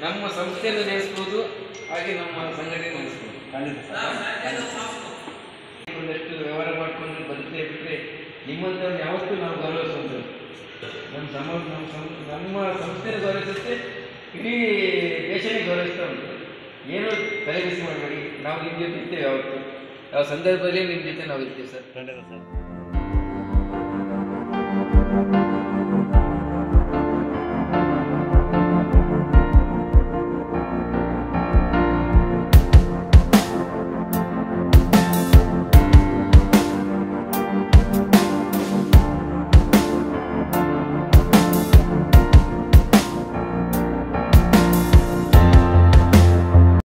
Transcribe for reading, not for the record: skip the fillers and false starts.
ನಮ್ಮ ಸಂಸ್ಥೆಯನ್ನು ನಡೆಸ್ಬೋದು, ಹಾಗೆ ನಮ್ಮ ಸಂಘಟನೆ ನಡೆಸ್ಬೋದು. ಒಂದಷ್ಟು ವ್ಯವಹಾರ ಮಾಡ್ಕೊಂಡು ಬದುಕೇ ಬಿಟ್ಟರೆ ನಿಮ್ಮಂಥವ್ರು ಯಾವತ್ತೂ ನಾವು ಗೌರವಿಸುವಂಥದ್ದು. ನಮ್ಮ ಸಂಸ್ಥೆಯನ್ನು ಗೌರವಿಸುತ್ತೆ, ಇಡೀ ದೇಶನೇ ಗೌರವಿಸ್ತಾ ಉಂಟು. ಏನೂ ತಲೆಬಿಸಿ ಮಾಡಬೇಡಿ, ನಾವು ನಿಮ್ಮ ಜೊತೆ ಇರ್ತೇವೆ. ಯಾವತ್ತು ಯಾವ ಸಂದರ್ಭದಲ್ಲಿ ನಿಮ್ಮ ಜೊತೆ ನಾವು ಇರ್ತೀವಿ ಸರ್. ಖಂಡಿತ ಸರ್.